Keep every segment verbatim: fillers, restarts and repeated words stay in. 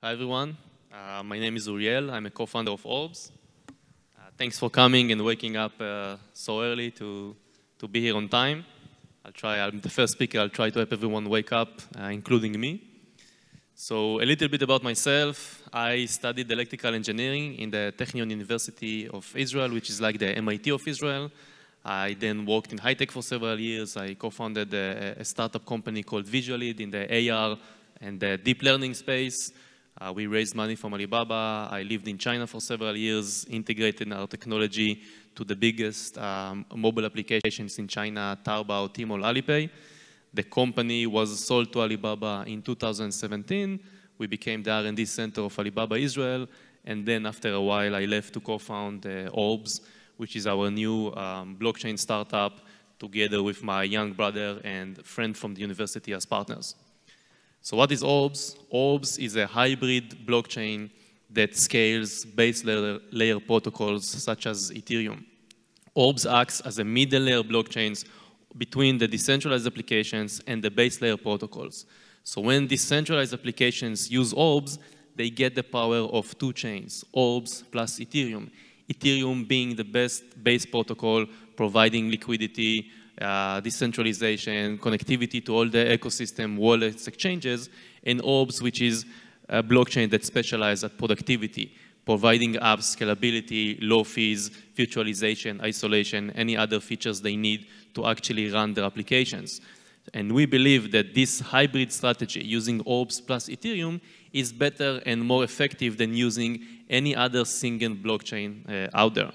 Hi, everyone. Uh, my name is Uriel. I'm a co-founder of Orbs. Uh, thanks for coming and waking up uh, so early to, to be here on time. I'll try, I'm the first speaker. I'll try to help everyone wake up, uh, including me. So a little bit about myself. I studied electrical engineering in the Technion University of Israel, which is like the M I T of Israel. I then worked in high-tech for several years. I co-founded a, a startup company called Visualid in the A R and the deep learning space. Uh, we raised money from Alibaba. I lived in China for several years, integrated our technology to the biggest um, mobile applications in China, Taobao, Tmall, Alipay. The company was sold to Alibaba in two thousand seventeen. We became the R and D center of Alibaba Israel. And then after a while, I left to co-found uh, Orbs, which is our new um, blockchain startup, together with my young brother and friend from the university as partners. So what is Orbs? Orbs is a hybrid blockchain that scales base layer, layer protocols such as Ethereum. Orbs acts as a middle layer blockchains between the decentralized applications and the base layer protocols. So when decentralized applications use Orbs, they get the power of two chains, Orbs plus Ethereum. Ethereum being the best base protocol, providing liquidity, uh, decentralization, connectivity to all the ecosystem, wallets, exchanges, and Orbs, which is a blockchain that specializes at productivity, providing apps, scalability, low fees, virtualization, isolation, any other features they need to actually run their applications. And we believe that this hybrid strategy using Orbs plus Ethereum is better and more effective than using any other single blockchain uh, out there.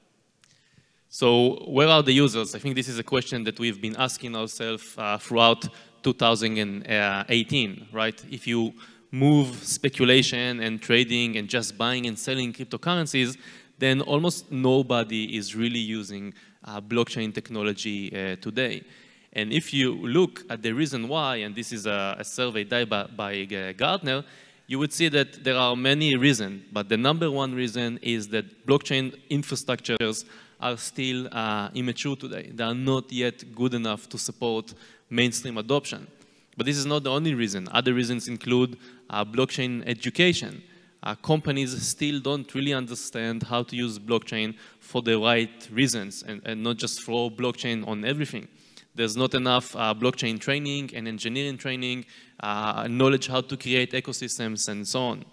So where are the users? I think this is a question that we've been asking ourselves uh, throughout two thousand eighteen, right? If you move speculation and trading and just buying and selling cryptocurrencies, then almost nobody is really using uh, blockchain technology uh, today. And if you look at the reason why, and this is a, a survey done by, by uh, Gartner, you would see that there are many reasons, but the number one reason is that blockchain infrastructures are still uh, immature today. They are not yet good enough to support mainstream adoption. But this is not the only reason. Other reasons include uh, blockchain education. Uh, companies still don't really understand how to use blockchain for the right reasons and, and not just throw blockchain on everything. There's not enough uh, blockchain training and engineering training, uh, knowledge how to create ecosystems and so on.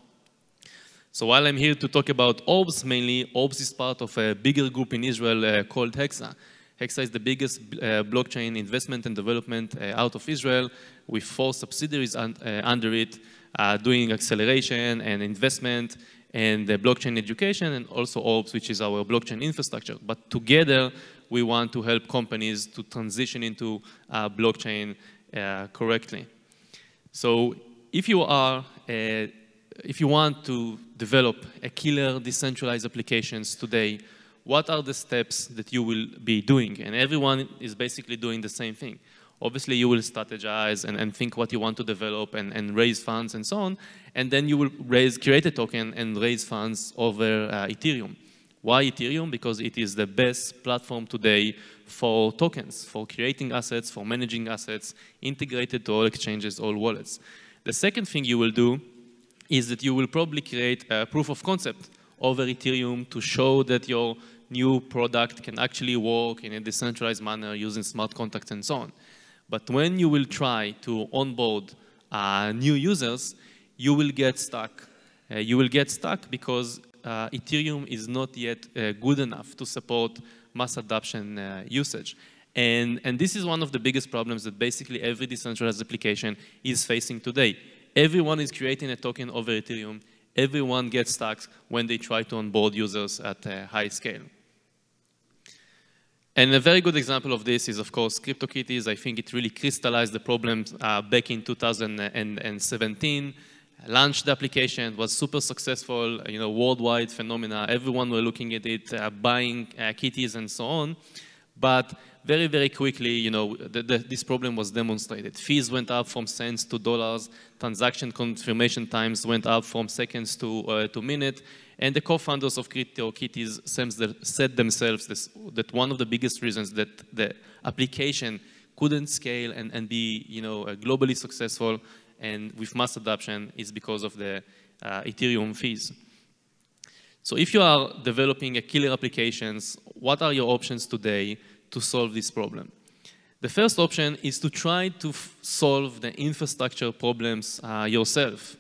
So while I'm here to talk about Orbs mainly, Orbs is part of a bigger group in Israel uh, called Hexa. Hexa is the biggest uh, blockchain investment and development uh, out of Israel, with four subsidiaries un uh, under it, uh, doing acceleration and investment and uh, blockchain education, and also Orbs, which is our blockchain infrastructure. But together, we want to help companies to transition into uh, blockchain uh, correctly. So if you are, uh, if you want to develop a killer decentralized applications today, what are the steps that you will be doing? And everyone is basically doing the same thing. Obviously, you will strategize and, and think what you want to develop and, and raise funds and so on. And then you will raise, create a token and raise funds over uh, Ethereum. Why Ethereum? Because it is the best platform today for tokens, for creating assets, for managing assets, integrated to all exchanges, all wallets. The second thing you will do is that you will probably create a proof of concept over Ethereum to show that your new product can actually work in a decentralized manner using smart contracts and so on. But when you will try to onboard uh, new users, you will get stuck. Uh, you will get stuck because uh, Ethereum is not yet uh, good enough to support mass adoption uh, usage. And, and this is one of the biggest problems that basically every decentralized application is facing today. Everyone is creating a token over Ethereum. Everyone gets stuck when they try to onboard users at a high scale. And a very good example of this is, of course, CryptoKitties. I think it really crystallized the problem uh, back in two thousand seventeen. Launched the application, was super successful, you know, worldwide phenomena. Everyone were looking at it, uh, buying uh, kitties and so on. But very, very quickly, you know, the, the, this problem was demonstrated. Fees went up from cents to dollars. Transaction confirmation times went up from seconds to, uh, to minutes. And the co-founders of CryptoKitties said themselves this, that one of the biggest reasons that the application couldn't scale and, and be, you know, globally successful and with mass adoption is because of the uh, Ethereum fees. So if you are developing a killer applications, what are your options today to solve this problem? The first option is to try to solve the infrastructure problems uh, yourself.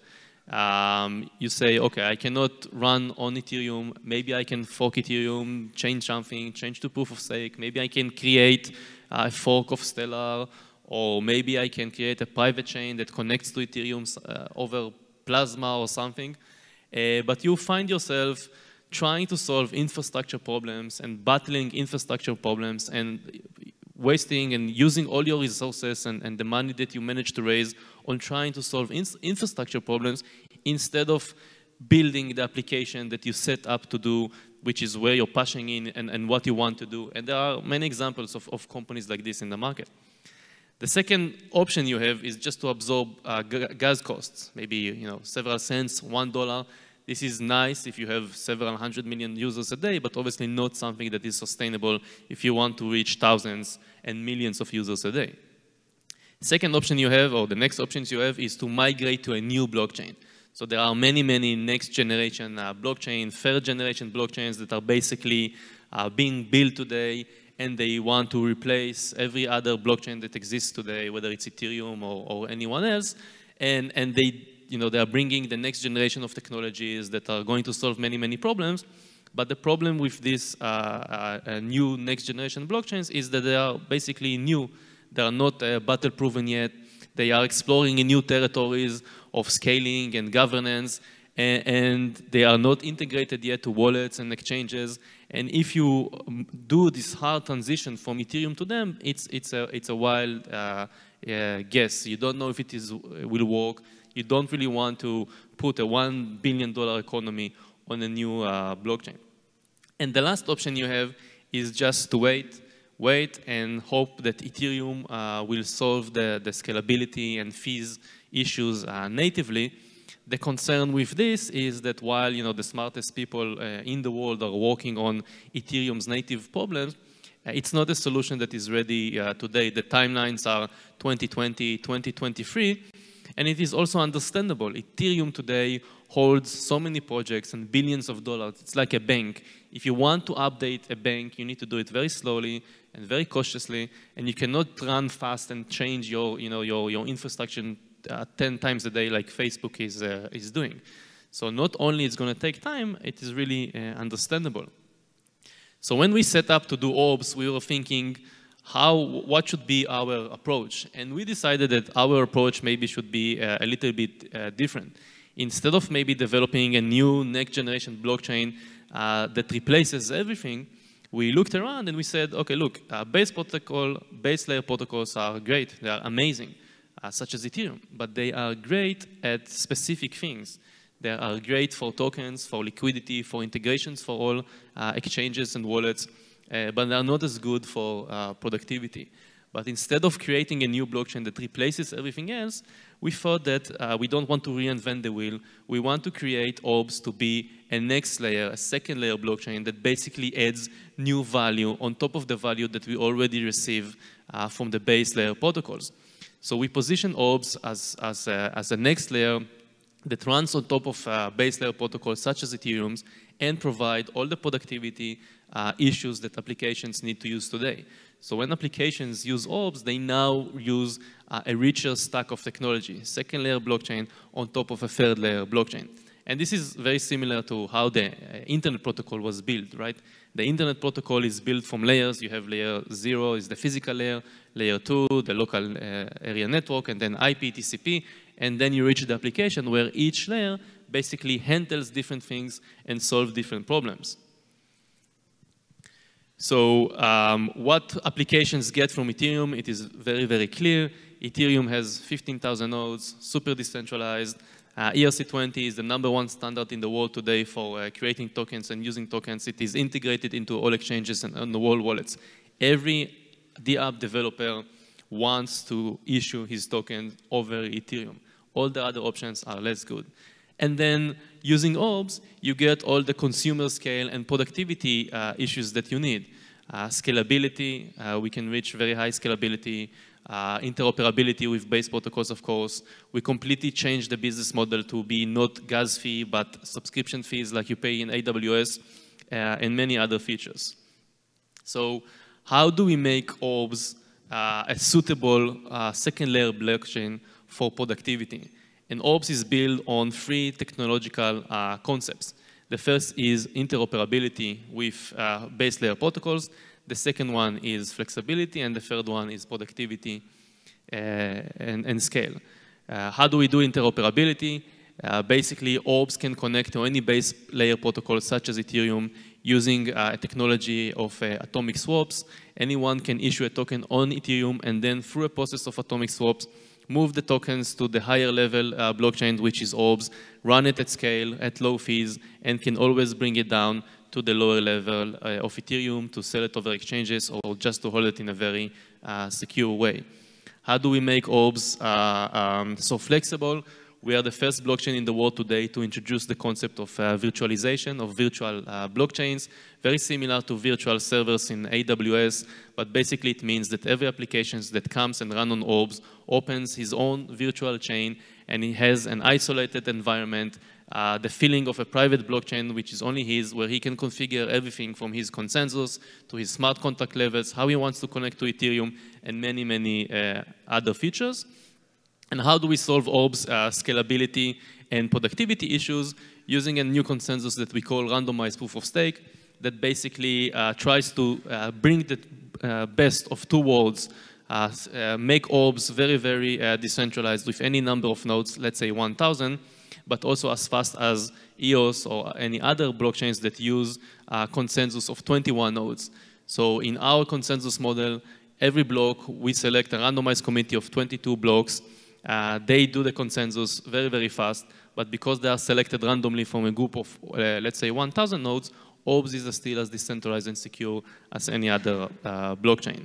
Um, you say, okay, I cannot run on Ethereum. Maybe I can fork Ethereum, change something, change to proof of stake. Maybe I can create a fork of Stellar, or maybe I can create a private chain that connects to Ethereum uh, over Plasma or something. Uh, but you find yourself trying to solve infrastructure problems and battling infrastructure problems and wasting and using all your resources and, and the money that you managed to raise on trying to solve in infrastructure problems instead of building the application that you set up to do, which is where you're pushing in and, and what you want to do. And there are many examples of, of companies like this in the market. The second option you have is just to absorb uh, gas costs, maybe you know several cents, one dollar. This is nice if you have several hundred million users a day, but obviously not something that is sustainable if you want to reach thousands and millions of users a day. Second option you have, or the next options you have, is to migrate to a new blockchain. So there are many, many next generation uh, blockchain, third generation blockchains that are basically uh, being built today, and they want to replace every other blockchain that exists today, whether it's Ethereum or, or anyone else, and, and they You know, they are bringing the next generation of technologies that are going to solve many, many problems. But the problem with these uh, uh, new next generation blockchains is that they are basically new. They are not uh, battle proven yet. They are exploring in new territories of scaling and governance, and, and they are not integrated yet to wallets and exchanges. And if you do this hard transition from Ethereum to them, it's, it's, a, it's a wild uh, uh, guess. You don't know if it is, will work. You don't really want to put a one billion dollar economy on a new uh, blockchain. And the last option you have is just to wait, wait and hope that Ethereum uh, will solve the, the scalability and fees issues uh, natively. The concern with this is that while you know, the smartest people uh, in the world are working on Ethereum's native problems, uh, it's not a solution that is ready uh, today. The timelines are twenty twenty, twenty twenty-three. And it is also understandable. Ethereum today holds so many projects and billions of dollars. It's like a bank. If you want to update a bank, you need to do it very slowly and very cautiously, and you cannot run fast and change your, you know, your, your infrastructure uh, ten times a day like Facebook is, uh, is doing. So not only it's going to take time, it is really uh, understandable. So when we set up to do Orbs, we were thinking, How, what should be our approach? And we decided that our approach maybe should be uh, a little bit uh, different. Instead of maybe developing a new next generation blockchain uh, that replaces everything, we looked around and we said, okay, look, uh, base protocol, base layer protocols are great, they are amazing, uh, such as Ethereum, but they are great at specific things. They are great for tokens, for liquidity, for integrations for all uh, exchanges and wallets. Uh, but they are not as good for uh, productivity. But instead of creating a new blockchain that replaces everything else, we thought that uh, we don't want to reinvent the wheel. We want to create Orbs to be a next layer, a second layer blockchain that basically adds new value on top of the value that we already receive uh, from the base layer protocols. So we position Orbs as, as, a, as a next layer that runs on top of uh, base layer protocols such as Ethereum's and provide all the productivity uh, issues that applications need to use today. So when applications use Orbs, they now use uh, a richer stack of technology, second layer blockchain on top of a third layer blockchain. And this is very similar to how the uh, internet protocol was built, right? The internet protocol is built from layers. You have layer zero is the physical layer, layer two, the local uh, area network, and then I P, T C P, and then you reach the application where each layer basically handles different things and solves different problems. So um, what applications get from Ethereum, it is very, very clear. Ethereum has fifteen thousand nodes, super decentralized. Uh, E R C twenty is the number one standard in the world today for uh, creating tokens and using tokens. It is integrated into all exchanges and on the all wallets. Every dApp developer wants to issue his token over Ethereum. All the other options are less good. And then using Orbs, you get all the consumer scale and productivity uh, issues that you need. Uh, scalability, uh, we can reach very high scalability. Uh, interoperability with base protocols, of course. We completely changed the business model to be not gas fee, but subscription fees like you pay in A W S, uh, and many other features. So how do we make Orbs uh, a suitable uh, second layer blockchain for productivity? And Orbs is built on three technological uh, concepts. The first is interoperability with uh, base layer protocols. The second one is flexibility, and the third one is productivity uh, and, and scale. Uh, how do we do interoperability? Uh, basically, Orbs can connect to any base layer protocol, such as Ethereum, using uh, a technology of uh, atomic swaps. Anyone can issue a token on Ethereum, and then through a process of atomic swaps, move the tokens to the higher level uh, blockchain, which is Orbs, run it at scale, at low fees, and can always bring it down to the lower level uh, of Ethereum to sell it over exchanges or just to hold it in a very uh, secure way. How do we make Orbs uh, um, so flexible? We are the first blockchain in the world today to introduce the concept of uh, virtualization of virtual uh, blockchains, very similar to virtual servers in A W S, but basically it means that every application that comes and runs on Orbs opens his own virtual chain, and he has an isolated environment, uh, the feeling of a private blockchain, which is only his, where he can configure everything from his consensus to his smart contract levels, how he wants to connect to Ethereum, and many, many uh, other features. And how do we solve Orbs uh, scalability and productivity issues using a new consensus that we call randomized proof of stake that basically uh, tries to uh, bring the uh, best of two worlds, uh, uh, make Orbs very, very uh, decentralized with any number of nodes, let's say one thousand, but also as fast as E O S or any other blockchains that use uh, consensus of twenty-one nodes. So in our consensus model, every block, we select a randomized committee of twenty-two blocks. Uh, they do the consensus very, very fast, but because they are selected randomly from a group of, uh, let's say, one thousand nodes, Orbs is still as decentralized and secure as any other uh, blockchain.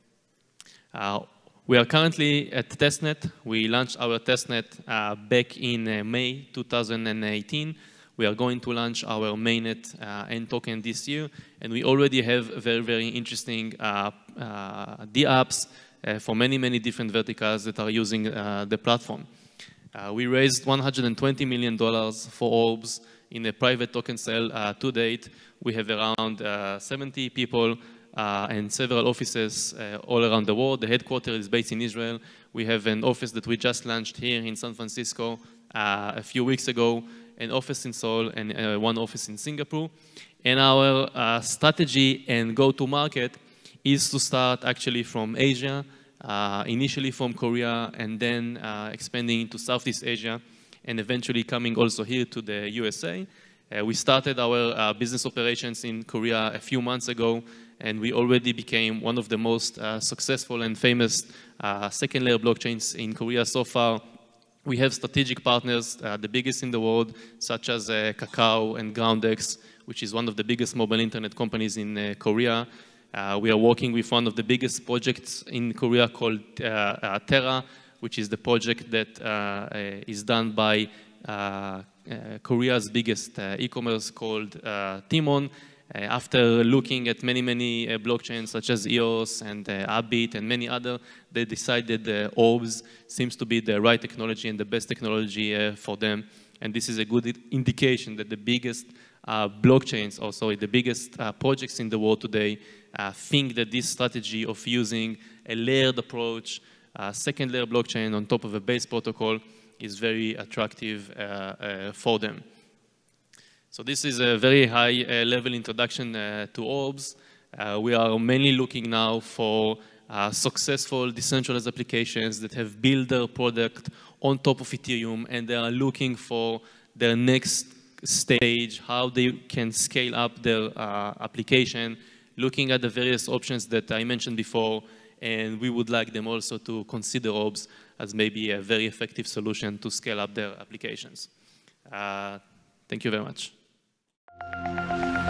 Uh, we are currently at testnet. We launched our testnet uh, back in uh, May two thousand eighteen. We are going to launch our mainnet uh, end token this year, and we already have very, very interesting uh, uh, dApps Uh, for many, many different verticals that are using uh, the platform. Uh, we raised one hundred twenty million dollars for Orbs in a private token sale uh, to date. We have around uh, seventy people uh, and several offices uh, all around the world. The headquarters is based in Israel. We have an office that we just launched here in San Francisco uh, a few weeks ago, an office in Seoul, and uh, one office in Singapore. And our uh, strategy and go-to-market is to start actually from Asia, uh, initially from Korea, and then uh, expanding into Southeast Asia, and eventually coming also here to the U S A. Uh, we started our uh, business operations in Korea a few months ago, and we already became one of the most uh, successful and famous uh, second layer blockchains in Korea so far. We have strategic partners, uh, the biggest in the world, such as uh, Kakao and GroundX, which is one of the biggest mobile internet companies in uh, Korea. Uh, we are working with one of the biggest projects in Korea called uh, uh, Terra, which is the project that uh, uh, is done by uh, uh, Korea's biggest uh, e-commerce called uh, Timon. Uh, after looking at many, many uh, blockchains such as E O S and uh, Abit and many other, they decided uh, Orbs seems to be the right technology and the best technology uh, for them. And this is a good indication that the biggest uh, blockchains, also the biggest uh, projects in the world today, Uh, think that this strategy of using a layered approach, uh, second layer blockchain on top of a base protocol is very attractive uh, uh, for them. So this is a very high uh, level introduction uh, to Orbs. Uh, we are mainly looking now for uh, successful decentralized applications that have built their product on top of Ethereum, and they are looking for their next stage, how they can scale up their uh, application, looking at the various options that I mentioned before, and we would like them also to consider Orbs as maybe a very effective solution to scale up their applications. Uh, thank you very much.